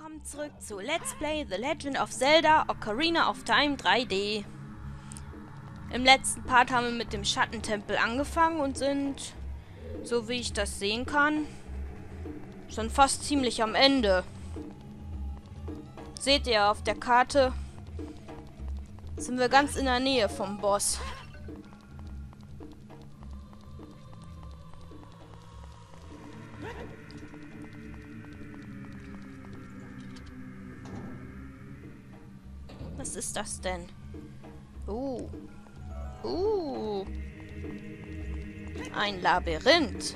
Willkommen zurück zu Let's Play The Legend of Zelda Ocarina of Time 3D. Im letzten Part haben wir mit dem Schattentempel angefangen und sind, so wie ich das sehen kann, schon fast ziemlich am Ende. Seht ihr auf der Karte, sind wir ganz in der Nähe vom Boss. Was ist das denn? Ein Labyrinth.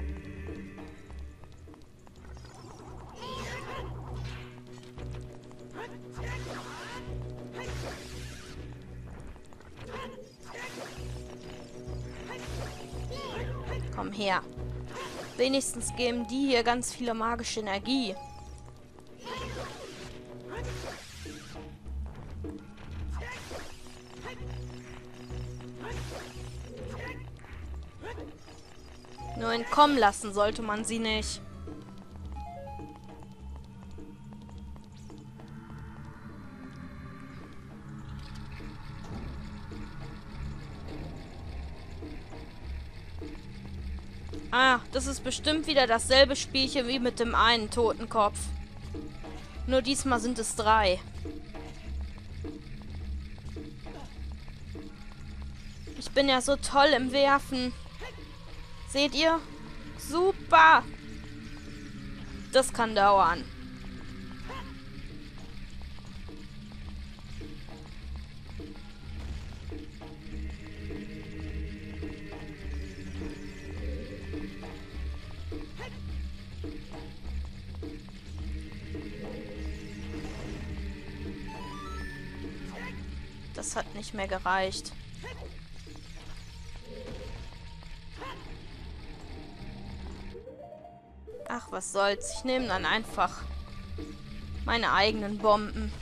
Komm her. Wenigstens geben die hier ganz viele magische Energie. Nur entkommen lassen sollte man sie nicht. Ah, das ist bestimmt wieder dasselbe Spielchen wie mit dem einen Totenkopf. Nur diesmal sind es 3. Ich bin ja so toll im Werfen. Seht ihr? Super! Das kann dauern. Das hat nicht mehr gereicht. Ach, was soll's. Ich nehme dann einfach meine eigenen Bomben.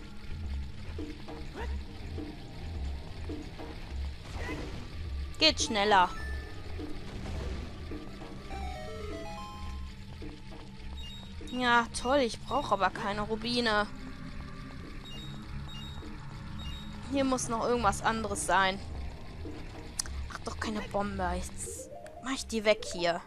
Geht schneller. Ja, toll. Ich brauche aber keine Rubine. Hier muss noch irgendwas anderes sein. Ach, doch keine Bombe. Jetzt mach ich die weg hier.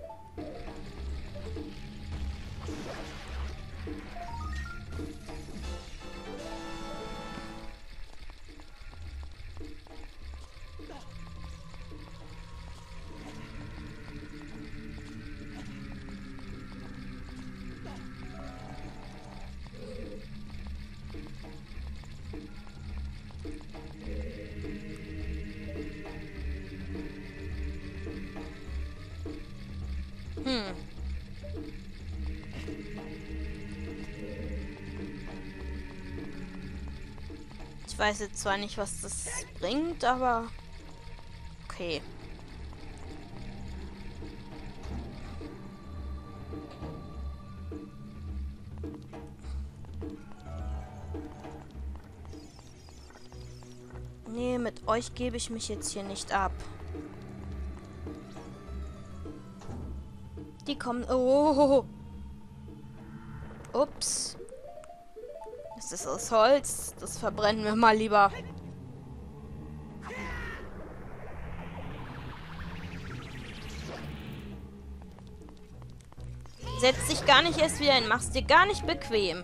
Ich weiß jetzt zwar nicht, was das bringt, aber okay. Nee, mit euch gebe ich mich jetzt hier nicht ab. Die kommen... Oh! Ups. Das ist aus Holz. Das verbrennen wir mal lieber. Setz dich gar nicht erst wieder hin. Mach's dir gar nicht bequem.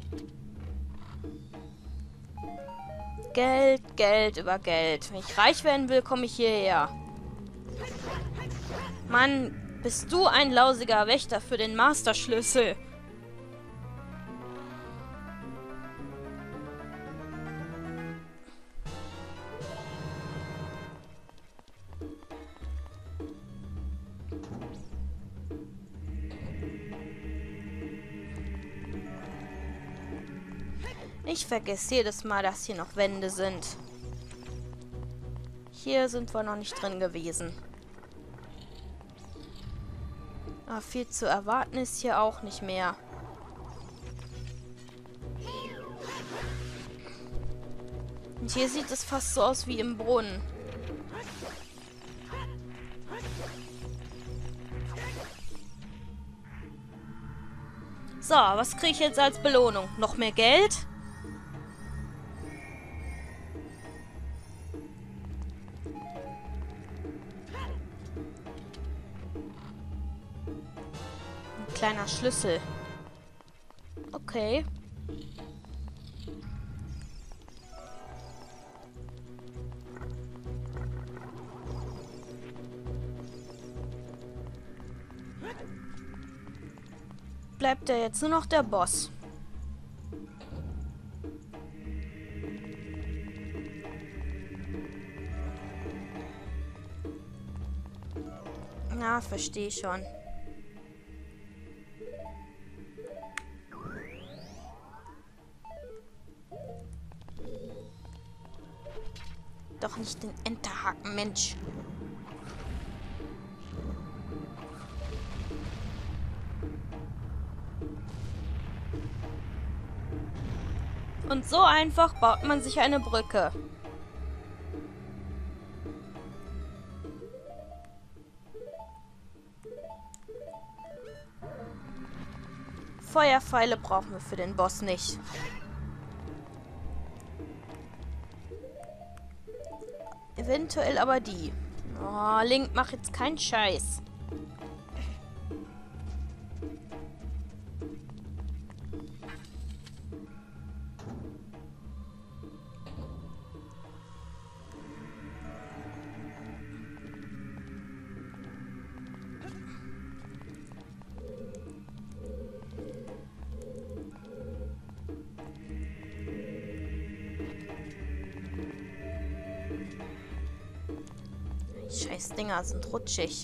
Geld, Geld über Geld. Wenn ich reich werden will, komme ich hierher. Mann, bist du ein lausiger Wächter für den Masterschlüssel? Ich vergesse jedes Mal, dass hier noch Wände sind. Hier sind wir noch nicht drin gewesen. Aber viel zu erwarten ist hier auch nicht mehr. Und hier sieht es fast so aus wie im Brunnen. So, was kriege ich jetzt als Belohnung? Noch mehr Geld? Ein kleiner Schlüssel. Okay. Bleibt ja jetzt nur noch der Boss. Na, verstehe ich schon. Doch nicht den Enterhaken, Mensch. Und so einfach baut man sich eine Brücke. Feuerpfeile brauchen wir für den Boss nicht. Eventuell aber die. Oh, Link, mach jetzt keinen Scheiß. Die scheiß Dinger sind rutschig.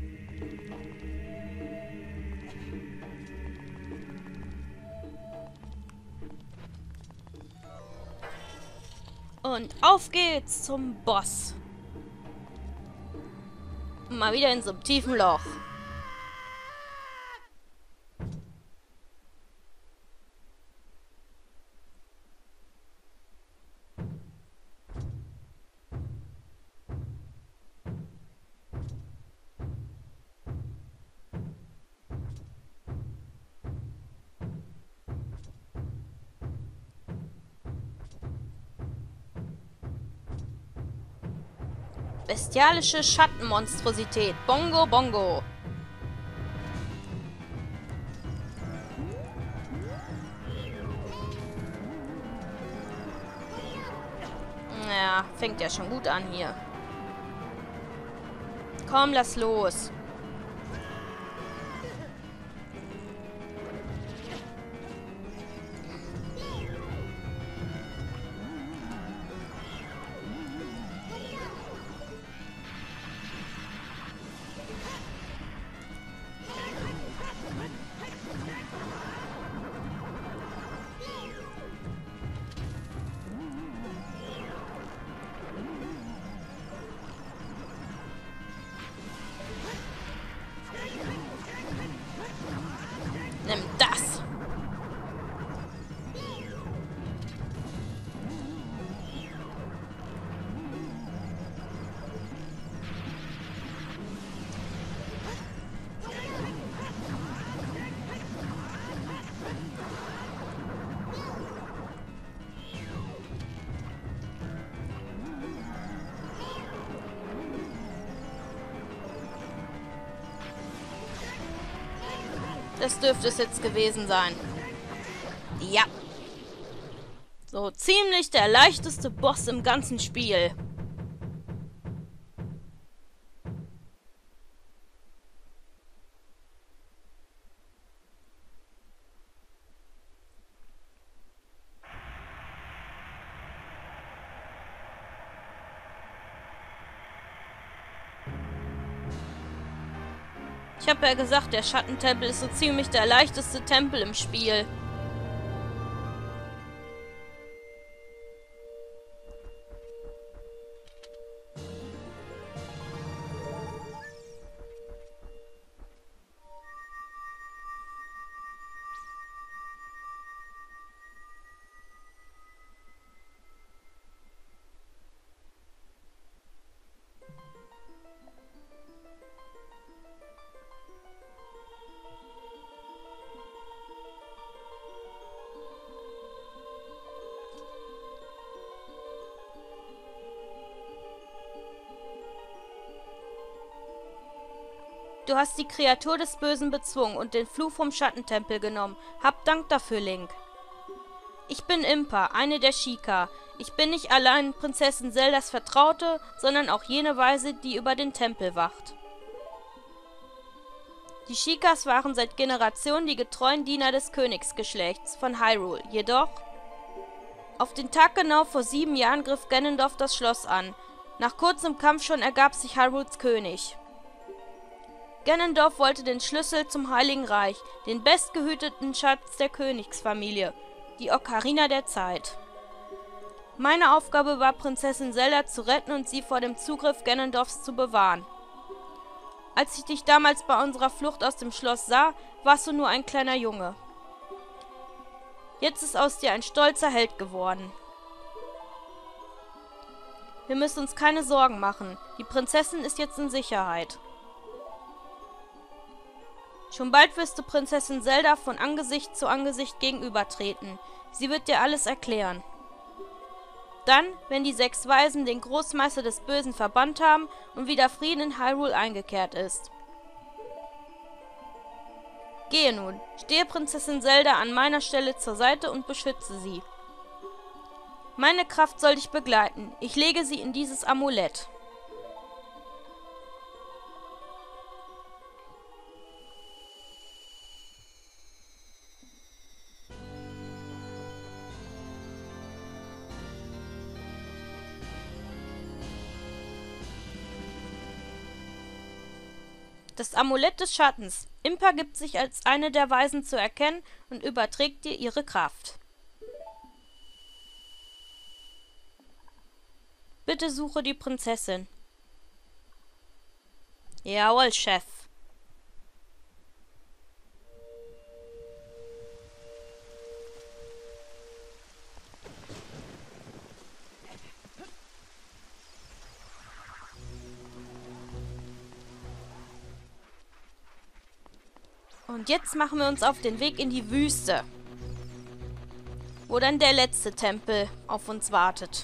Und auf geht's zum Boss. Mal wieder in so einem tiefen Loch. Bestialische Schattenmonstrosität. Bongo, Bongo. Ja, fängt ja schon gut an hier. Komm, lass los. Nimm das. Das dürfte es jetzt gewesen sein. Ja. So ziemlich der leichteste Boss im ganzen Spiel. Ich habe ja gesagt, der Schattentempel ist so ziemlich der leichteste Tempel im Spiel. Du hast die Kreatur des Bösen bezwungen und den Fluch vom Schattentempel genommen. Hab Dank dafür, Link. Ich bin Impa, eine der Sheikah. Ich bin nicht allein Prinzessin Zeldas Vertraute, sondern auch jene Weise, die über den Tempel wacht. Die Sheikahs waren seit Generationen die getreuen Diener des Königsgeschlechts von Hyrule, jedoch... Auf den Tag genau vor 7 Jahren griff Ganondorf das Schloss an. Nach kurzem Kampf schon ergab sich Hyrules König. Ganondorf wollte den Schlüssel zum Heiligen Reich, den bestgehüteten Schatz der Königsfamilie, die Ocarina der Zeit. Meine Aufgabe war, Prinzessin Zelda zu retten und sie vor dem Zugriff Ganondorfs zu bewahren. Als ich dich damals bei unserer Flucht aus dem Schloss sah, warst du nur ein kleiner Junge. Jetzt ist aus dir ein stolzer Held geworden. Wir müssen uns keine Sorgen machen. Die Prinzessin ist jetzt in Sicherheit. Schon bald wirst du Prinzessin Zelda von Angesicht zu Angesicht gegenübertreten. Sie wird dir alles erklären. Dann, wenn die 6 Weisen den Großmeister des Bösen verbannt haben und wieder Frieden in Hyrule eingekehrt ist. Gehe nun, stehe Prinzessin Zelda an meiner Stelle zur Seite und beschütze sie. Meine Kraft soll dich begleiten. Ich lege sie in dieses Amulett. Das Amulett des Schattens. Impa gibt sich als eine der Weisen zu erkennen und überträgt dir ihre Kraft. Bitte suche die Prinzessin. Jawohl, Chef. Und jetzt machen wir uns auf den Weg in die Wüste, wo dann der letzte Tempel auf uns wartet.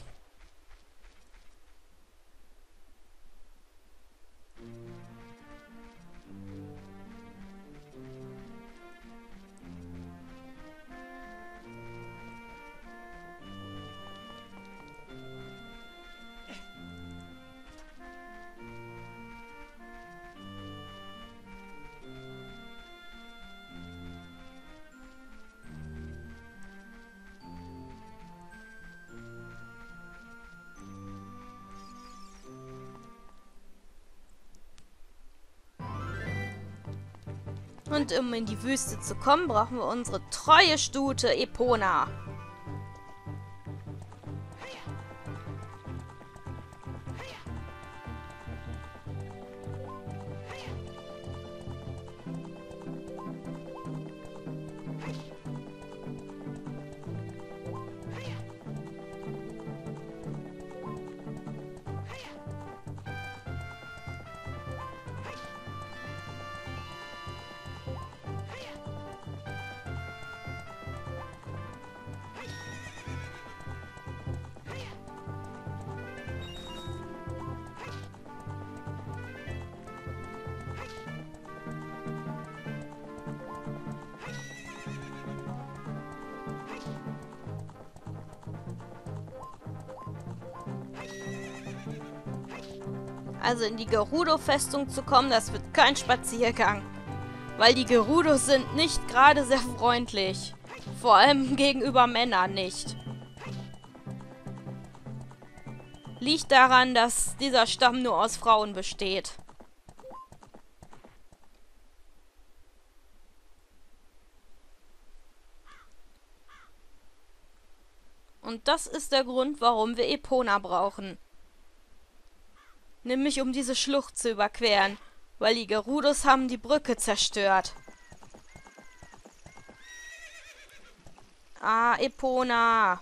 Und um in die Wüste zu kommen, brauchen wir unsere treue Stute Epona. Also in die Gerudo-Festung zu kommen, das wird kein Spaziergang. Weil die Gerudos sind nicht gerade sehr freundlich. Vor allem gegenüber Männern nicht. Liegt daran, dass dieser Stamm nur aus Frauen besteht. Und das ist der Grund, warum wir Epona brauchen. Nämlich um diese Schlucht zu überqueren, weil die Gerudos haben die Brücke zerstört. Ah, Epona.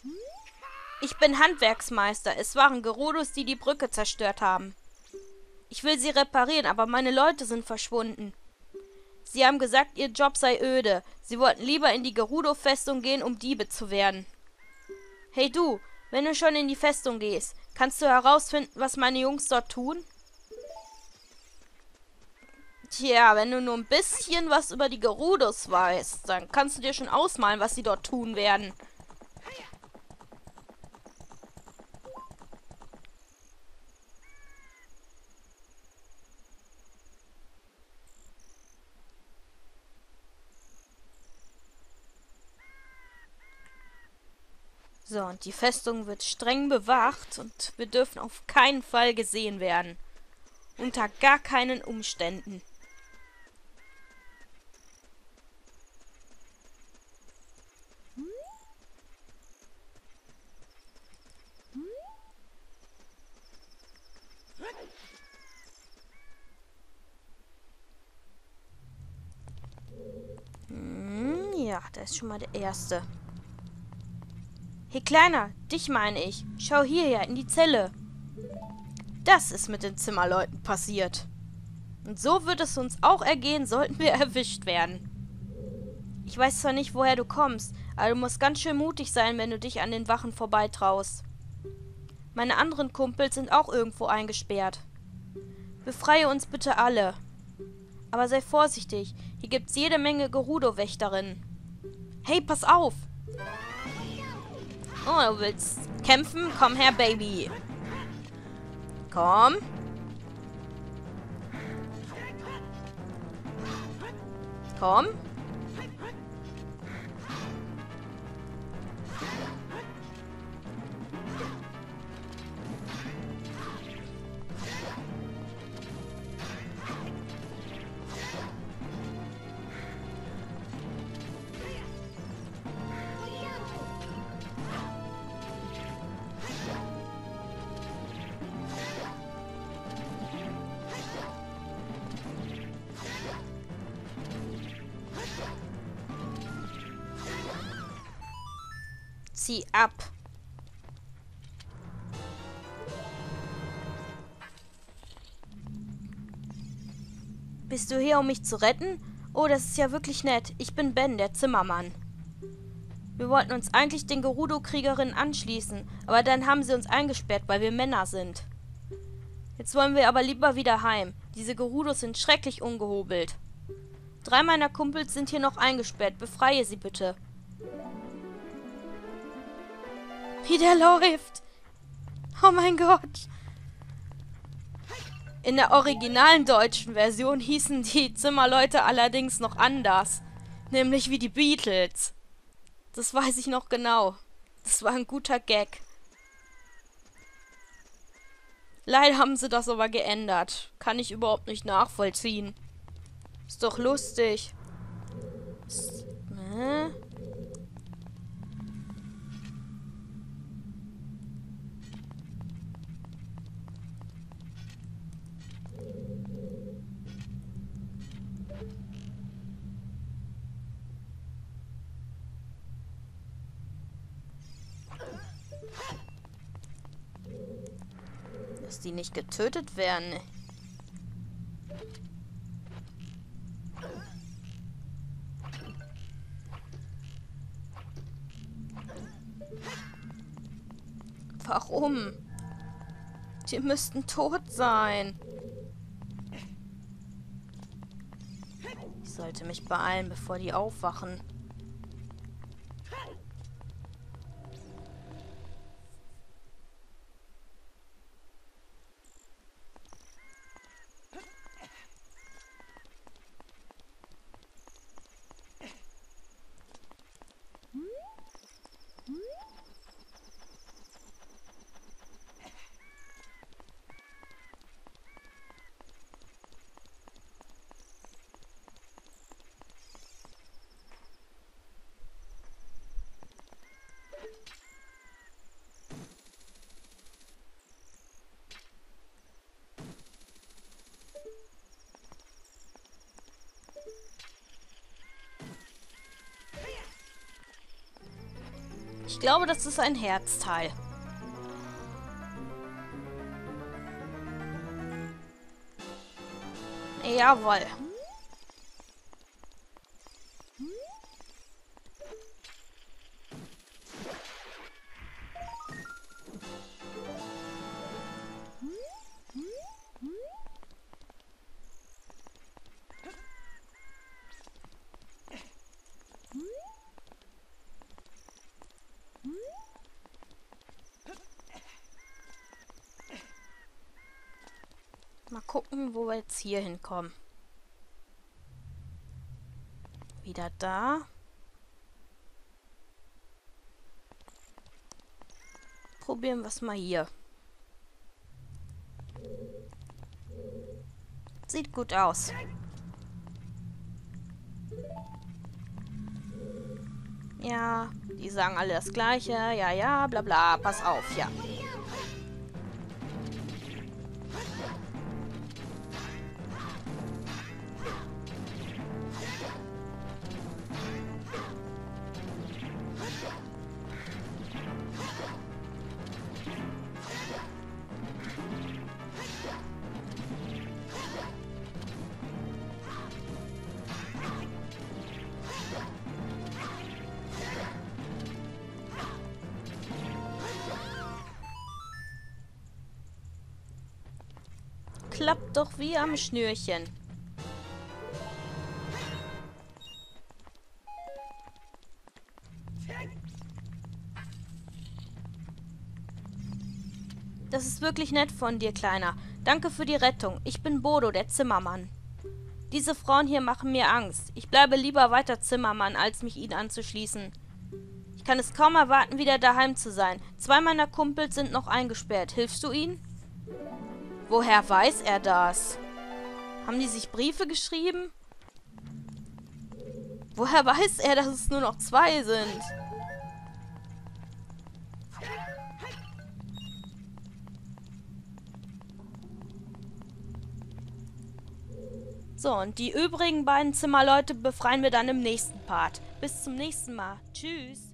Ich bin Handwerksmeister. Es waren Gerudos, die die Brücke zerstört haben. Ich will sie reparieren, aber meine Leute sind verschwunden. Sie haben gesagt, ihr Job sei öde. Sie wollten lieber in die Gerudo-Festung gehen, um Diebe zu werden. Hey du, wenn du schon in die Festung gehst, kannst du herausfinden, was meine Jungs dort tun? Tja, wenn du nur ein bisschen was über die Gerudos weißt, dann kannst du dir schon ausmalen, was sie dort tun werden. So, und die Festung wird streng bewacht und wir dürfen auf keinen Fall gesehen werden. Unter gar keinen Umständen. Ja, da ist schon mal der erste. Hey Kleiner, dich meine ich. Schau hierher in die Zelle. Das ist mit den Zimmerleuten passiert. Und so wird es uns auch ergehen, sollten wir erwischt werden. Ich weiß zwar nicht, woher du kommst, aber du musst ganz schön mutig sein, wenn du dich an den Wachen vorbeitraust. Meine anderen Kumpels sind auch irgendwo eingesperrt. Befreie uns bitte alle. Aber sei vorsichtig, hier gibt's jede Menge Gerudo-Wächterinnen. Hey, pass auf! Oh, du willst kämpfen? Komm her, Baby. Komm. Komm. Zieh ab. Bist du hier, um mich zu retten? Oh, das ist ja wirklich nett. Ich bin Ben, der Zimmermann. Wir wollten uns eigentlich den Gerudo-Kriegerinnen anschließen, aber dann haben sie uns eingesperrt, weil wir Männer sind. Jetzt wollen wir aber lieber wieder heim. Diese Gerudos sind schrecklich ungehobelt. 3 meiner Kumpels sind hier noch eingesperrt. Befreie sie bitte. Wie der läuft. Oh mein Gott. In der originalen deutschen Version hießen die Zimmerleute allerdings noch anders. Nämlich wie die Beatles. Das weiß ich noch genau. Das war ein guter Gag. Leider haben sie das aber geändert. Kann ich überhaupt nicht nachvollziehen. Ist doch lustig. Dass die nicht getötet werden. Warum? Die müssten tot sein. Ich sollte mich beeilen, bevor die aufwachen. Ich glaube, das ist ein Herzteil. Jawohl. Mal gucken, wo wir jetzt hier hinkommen. Wieder da. Probieren wir es mal hier. Sieht gut aus. Ja, die sagen alle das Gleiche. Ja, ja, bla bla. Pass auf, ja. Klappt doch wie am Schnürchen. Das ist wirklich nett von dir, Kleiner. Danke für die Rettung. Ich bin Bodo, der Zimmermann. Diese Frauen hier machen mir Angst. Ich bleibe lieber weiter Zimmermann, als mich ihnen anzuschließen. Ich kann es kaum erwarten, wieder daheim zu sein. 2 meiner Kumpels sind noch eingesperrt. Hilfst du ihnen? Woher weiß er das? Haben die sich Briefe geschrieben? Woher weiß er, dass es nur noch 2 sind? So, und die übrigen beiden Zimmerleute befreien wir dann im nächsten Part. Bis zum nächsten Mal. Tschüss.